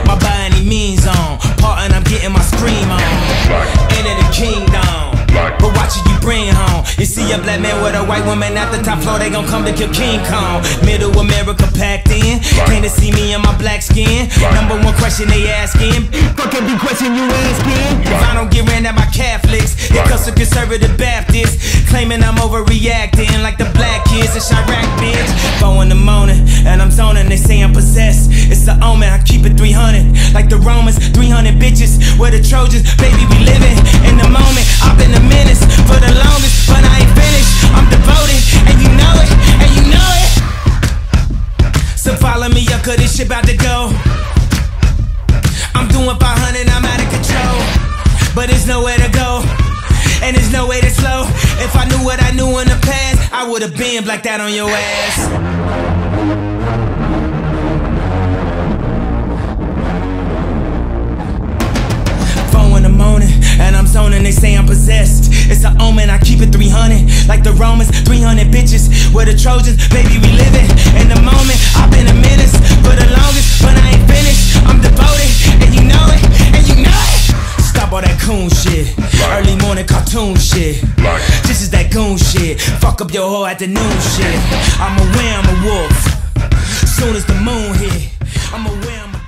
my by any means on. Part and I'm getting my scream on. Into the kingdom, but watch it you bring home. You see a black man with a white woman at the top floor, they gon' come to kill King Kong. Middle America packed in, came to see me in my black skin. Number one question they asking, fuck every question you asking. If I don't get ran at by Catholics, it comes to conservative Baptists, claiming I'm overreacting like the black kids in Chirac, bitch. 4 in the morning, and I'm zoning, they say I'm possessed. It's the omen, I keep it 300, like the Romans, 300 bitches. We're the Trojans, baby, we living in the moment. I've been a menace for the longest, but I ain't finished. I'm devoted, and you know it, and you know it. So follow me up, cause this shit about to go. I'm doing 500, I'm out of control, but there's nowhere to go, and there's no way to slow. If I knew what I knew in the past, I would've been blacked out on your ass. 4 in the morning, and I'm zoning, they say I'm possessed. It's an omen, I keep it 300, like the Romans, 300 bitches. We're the Trojans, baby, we living in the moment. I've been a menace for the longest, but I ain't finished. I'm devoted, and you know it, and you know it. Stop all that coon shit, early morning cartoon shit. This is that goon shit, fuck up your whole afternoon shit. I'm aware I'm a wolf, soon as the moon hit, I'm aware I'm a